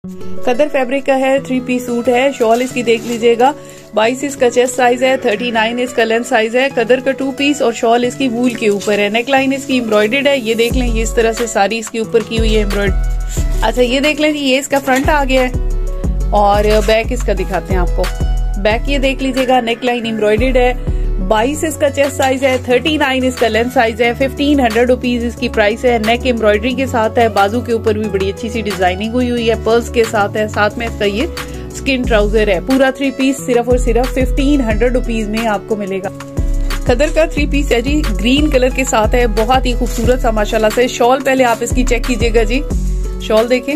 खदर fabric का है, 3 piece suit है। शॉल इसकी देख लीजिएगा, 22 इसका चेस्ट साइज है, 39 इसका लेंथ साइज है। खदर का 2 पीस और शॉल इसकी वूल के ऊपर है। नेकलाइन इसकी एम्ब्रॉयडर्ड है, ये देख लें, ये इस तरह से सारी इसके ऊपर की हुई है एम्ब्रॉयडरी। अच्छा ये देख लें, ये इसका फ्रंट आ गया है और बैक इसका दिखाते हैं आपको। बैक ये देख लीजिएगा, नेकलाइन एम्ब्रॉयडर्ड है, 22 इसका चेस्ट साइज है, 39 इसका लेंथ साइज है, 1500 रुपीज इसकी प्राइस है। नेक एम्ब्रॉयडरी के साथ है, बाजू के ऊपर भी बड़ी अच्छी सी डिजाइनिंग हुई है, पर्ल्स के साथ है, साथ में इसका ये स्किन ट्राउजर है। पूरा 3 पीस सिर्फ और सिर्फ 1500 रुपीज में आपको मिलेगा। खदर का 3 पीस है जी, ग्रीन कलर के साथ है, बहुत ही खूबसूरत सा माशाल्लाह से। शॉल पहले आप इसकी चेक कीजिएगा जी, शॉल देखें,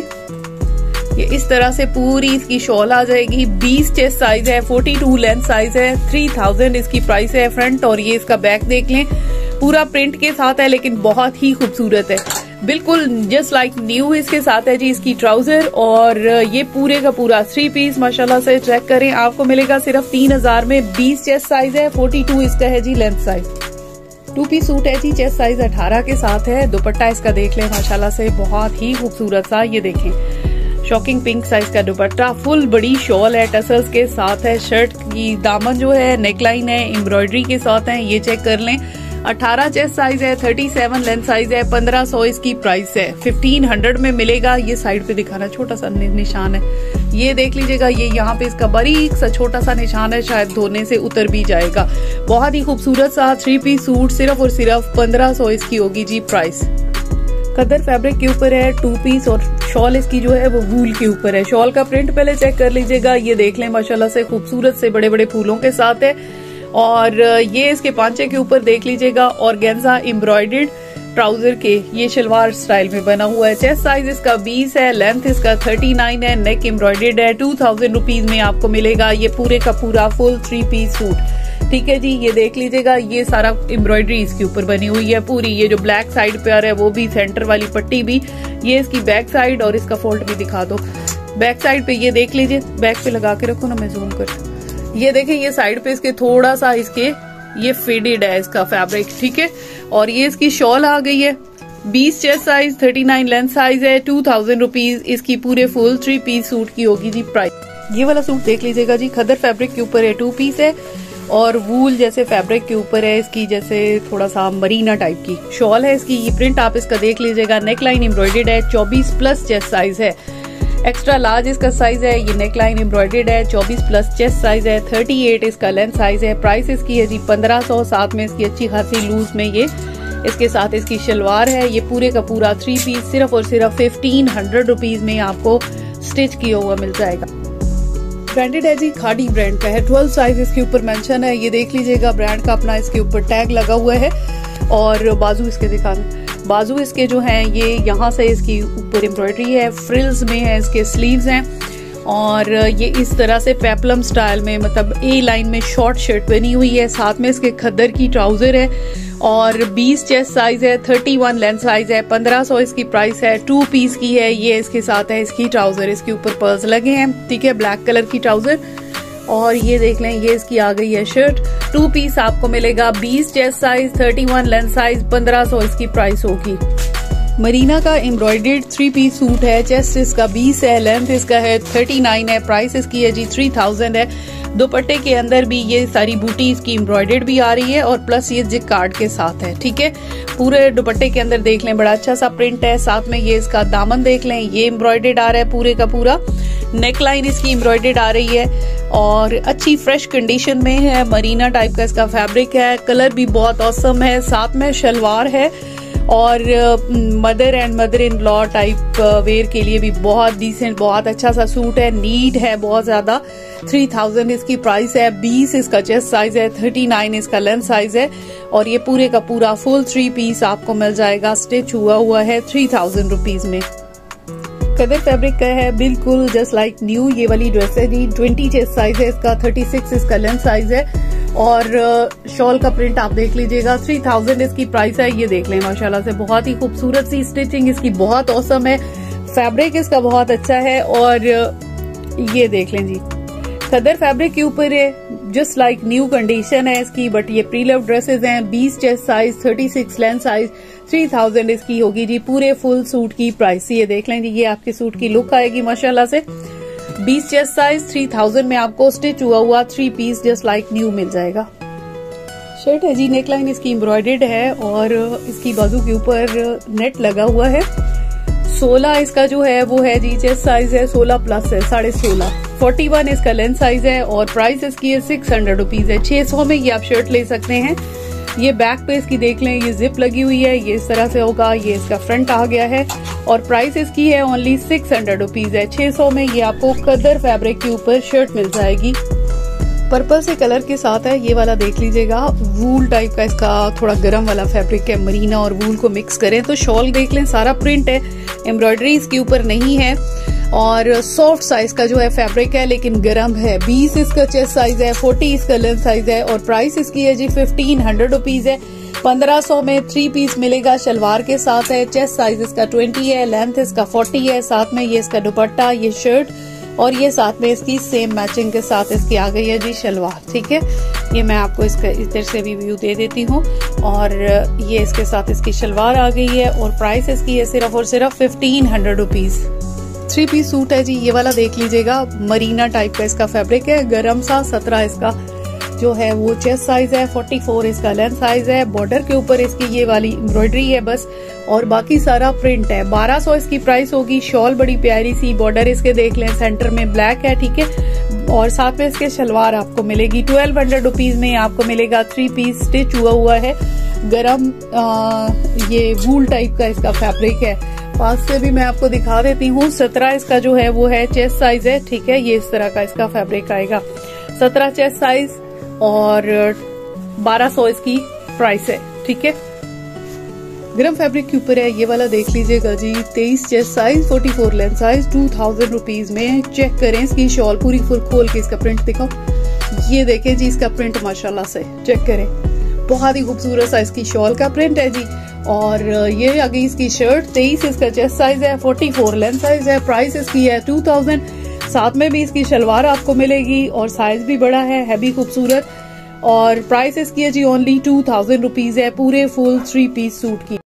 ये इस तरह से पूरी इसकी शॉल आ जाएगी। 20 चेस्ट साइज है, 42 लेंथ साइज है, 3000 इसकी प्राइस है। फ्रंट और ये इसका बैक देख लें, पूरा प्रिंट के साथ है लेकिन बहुत ही खूबसूरत है, बिल्कुल जस्ट लाइक न्यू इसके साथ है जी इसकी ट्राउजर। और ये पूरे का पूरा 3 पीस माशाल्लाह से चेक करें, आपको मिलेगा सिर्फ 3000 में। 20 चेस्ट साइज है, 42 इसका है जी लेंथ साइज। 2 पीस सूट है जी, चेस्ट साइज 18 के साथ है। दुपट्टा इसका देख लें माशाल्लाह से, बहुत ही खूबसूरत सा, ये देखें शॉकिंग पिंक साइज का दुपट्टा, फुल बड़ी शॉल है, टसल्स के साथ है। शर्ट की दामन जो है नेकलाइन है, एम्ब्रॉयडरी के साथ है, ये चेक कर लें। 18 चेस्ट साइज है, 37 लेंथ साइज है, 1500 इसकी प्राइस है। 1500 में मिलेगा। ये साइड पे दिखाना, छोटा सा निशान है, ये देख लीजिएगा, ये यहाँ पे इसका बारीक सा छोटा सा निशान है, शायद धोने से उतर भी जाएगा। बहुत ही खूबसूरत सा 3 पीस सूट, सिर्फ और सिर्फ 1500 इसकी होगी जी प्राइस। खदर फैब्रिक के ऊपर है, 2 पीस और शॉल इसकी जो है वो वूल के ऊपर है। शॉल का प्रिंट पहले चेक कर लीजिएगा, ये देख लें माशाल्लाह से खूबसूरत से बड़े बड़े फूलों के साथ है। और ये इसके पांचे के ऊपर देख लीजिएगा, ऑर्गेन्जा एम्ब्रॉयडर्ड ट्राउजर के ये शलवार स्टाइल में बना हुआ है। चेस्ट साइज इसका 20 है, लेंथ इसका 39 है, नेक एम्ब्रॉयडर्ड है। 2000 रुपीज में आपको मिलेगा ये पूरे का पूरा फुल 3 पीस सूट। ठीक है जी, ये देख लीजिएगा, ये सारा एम्ब्रॉयडरी इसके ऊपर बनी हुई है पूरी। ये जो ब्लैक साइड पे आ रहा है वो भी, सेंटर वाली पट्टी भी, ये इसकी बैक साइड और इसका फोल्ड भी दिखा दो। बैक साइड पे ये देख लीजिए, बैक पे लगा के रखो ना, मैं जूम कर, ये देखें, ये साइड पे इसके थोड़ा सा इसके ये फेडेड है इसका फैब्रिक। ठीक है, और ये इसकी शॉल आ गई है, 20 चेस्ट साइज, 39 लेंथ साइज है। 2000 रुपीज इसकी पूरे फुल 3 पीस सूट की होगी जी प्राइस। ये वाला सूट देख लीजिएगा जी, खदर फैब्रिक के ऊपर है, 2 पीस है और वूल जैसे फैब्रिक के ऊपर है इसकी, जैसे थोड़ा सा मरीना टाइप की शॉल है इसकी। ये प्रिंट आप इसका देख लीजिएगा, नेकलाइन एम्ब्रॉयडर्ड है, 24 प्लस चेस्ट साइज है, एक्स्ट्रा लार्ज इसका साइज है। ये नेकलाइन एम्ब्रॉयडर्ड है, 24 प्लस चेस्ट साइज है, 38 इसका लेंथ साइज है। प्राइस इसकी है जी 1500, साथ में इसकी अच्छी खासी लूज में ये इसके साथ इसकी शलवार है। ये पूरे का पूरा 3 पीस सिर्फ और सिर्फ 1500 रुपीज में आपको स्टिच किया हुआ मिल जाएगा। ब्रांडेड है जी, खाड़ी ब्रांड का है, 12 साइज इसके ऊपर मेंशन है, ये देख लीजिएगा, ब्रांड का अपना इसके ऊपर टैग लगा हुआ है। और बाजू इसके दिखाना, बाजू इसके जो हैं ये यहाँ से इसकी ऊपर एम्ब्रॉयडरी है, फ्रिल्स में है, इसके स्लीव्स हैं और ये इस तरह से पेप्लम स्टाइल में, मतलब ए लाइन में शॉर्ट शर्ट बनी हुई है। साथ में इसके खद्दर की ट्राउजर है और 20 चेस्ट साइज है, 31 लेंथ साइज है, 1500 इसकी प्राइस है। 2 पीस की है, ये इसके साथ है इसकी ट्राउजर, इसके ऊपर पर्ल्स लगे हैं। ठीक है, ब्लैक कलर की ट्राउजर और ये देख लें, ये इसकी आ गई है शर्ट। 2 पीस आपको मिलेगा, 20 चेस्ट साइज, 31 लेंथ साइज, 1500 इसकी प्राइस होगी। मरीना का एम्ब्रॉयडर्ड 3 पीस सूट है, चेस्ट इसका 20 है, लेंथ इसका है 39 है, प्राइस इसकी है जी 3000 है। दुपट्टे के अंदर भी ये सारी बूटी इसकी एम्ब्रॉयडर्ड भी आ रही है और प्लस ये जिक कार्ड के साथ है। ठीक है, पूरे दुपट्टे के अंदर देख लें, बड़ा अच्छा सा प्रिंट है। साथ में ये इसका दामन देख लें, ये एम्ब्रॉयडर्ड आ रहा है पूरे का पूरा। नेकलाइन इसकी एम्ब्रॉयडर्ड आ रही है और अच्छी फ्रेश कंडीशन में है, मरीना टाइप का इसका फैब्रिक है, कलर भी बहुत औसम है। साथ में शलवार है और mother and mother in law type wear के लिए भी बहुत डिसेंट, बहुत अच्छा सा सूट है, नीट है बहुत ज्यादा। 3000 इसकी प्राइस है, 20 इसका चेस्ट साइज है, 39 इसका लेंथ साइज है और ये पूरे का पूरा फुल 3 पीस आपको मिल जाएगा, स्टिच हुआ है 3000 रुपीज में। खदर फैब्रिक का है, बिल्कुल जस्ट लाइक न्यू। ये वाली ड्रेस है जी, 20 चेस्ट साइज है इसका, 36 इसका लेंथ साइज है और शॉल का प्रिंट आप देख लीजिएगा। 3000 इसकी प्राइस है, ये देख लें माशाल्लाह से, बहुत ही खूबसूरत सी स्टिचिंग इसकी बहुत औसम है, फैब्रिक इसका बहुत अच्छा है और ये देख लें जी, खदर फैब्रिक के ऊपर है, जस्ट लाइक न्यू कंडीशन है इसकी। बट ये प्री लव ड्रेसेस हैं, 20 चेस्ट साइज, 36 लेंथ साइज, 3000 इसकी होगी जी पूरे फुल सूट की प्राइस। ये देख लें जी, ये आपके सूट की लुक आएगी माशाल्लाह से। 20 चेस्ट साइज 3000 में आपको स्टिच हुआ 3 पीस जस्ट लाइक न्यू मिल जाएगा। शर्ट है जी, नेकलाइन इसकी एम्ब्रॉयडर्ड है और इसकी बाजू के ऊपर नेट लगा हुआ है। 16 इसका जो है वो है जी चेस्ट साइज है, 16 प्लस है 16.5। 41 इसका लेंथ साइज है और प्राइस इसकी है 600 रुपीज है। 600 में ये आप शर्ट ले सकते हैं। ये बैक पे इसकी देख लें, ये जिप लगी हुई है, ये इस तरह से होगा, ये इसका फ्रंट आ गया है और प्राइस इसकी है ओनली 600 रुपीज है। 600 में ये आपको कदर फैब्रिक के ऊपर शर्ट मिल जाएगी। पर्पल से कलर के साथ है, ये वाला देख लीजिएगा, वूल टाइप का इसका थोड़ा गर्म वाला फैब्रिक है। मरीना और वूल को मिक्स करें तो शॉल देख लें, सारा प्रिंट है, एम्ब्रॉयडरी इसके ऊपर नहीं है और सॉफ्ट साइज का जो है फैब्रिक है लेकिन गर्म है। 20 इसका चेस्ट साइज है, 40 इसका लेंथ साइज है और प्राइस इसकी है जी 1500 रुपीज है। 1500 में 3 पीस मिलेगा, शलवार के साथ है। चेस्ट साइज इसका 20 है, लेंथ इसका 40 है, साथ में ये इसका दुपट्टा, ये शर्ट और ये साथ में इसकी सेम मैचिंग के साथ इसकी आ गई है जी शलवार। ठीक है, ये मैं आपको इसका इधर से भी व्यू दे देती हूँ और ये इसके साथ इसकी शलवार आ गई है और प्राइस इसकी है सिर्फ और सिर्फ 1500 रुपीज। 3 पीस सूट है जी, ये वाला देख लीजिएगा, मरीना टाइप का इसका फैब्रिक है, गरम सा। 17 इसका जो है वो चेस्ट साइज है, 44 इसका लेंथ साइज है। बॉर्डर के ऊपर इसकी ये वाली एम्ब्रॉयडरी है बस और बाकी सारा प्रिंट है। 1200 इसकी प्राइस होगी। शॉल बड़ी प्यारी सी, बॉर्डर इसके देख लें सेंटर में ब्लैक है, ठीक है, और साथ में इसके शलवार आपको मिलेगी। 1200 रुपीज में आपको मिलेगा 3 पीस स्टिच हुआ है, गरम ये वूल टाइप का इसका फैब्रिक है। पास से भी मैं आपको दिखा देती हूँ। 17 इसका जो है वो है चेस्ट साइज है, ठीक है, ये इस तरह का इसका फैब्रिक आएगा। 17 चेस्ट साइज और 1200 इसकी प्राइस है, ठीक है। गरम फैब्रिक के ऊपर है, ये वाला देख लीजिएगा जी, 23 chest size, 44 length size, 2000 rupees में। चेक करें इसकी शॉल पूरी फुल खोल के इसका प्रिंट दिखाओ, ये देखें जी इसका प्रिंट माशाल्लाह से, चेक करें, बहुत ही खूबसूरत सा इसकी शॉल का प्रिंट है जी। और ये आ गई इसकी शर्ट, 23 इसका चेस्ट साइज है, 44 लेंथ साइज है, प्राइस इसकी है 2000। साथ में भी इसकी शलवार आपको मिलेगी और साइज भी बड़ा है भी खूबसूरत और प्राइस इसकी है जी ओनली 2000 रुपीज है पूरे फुल 3 पीस सूट की।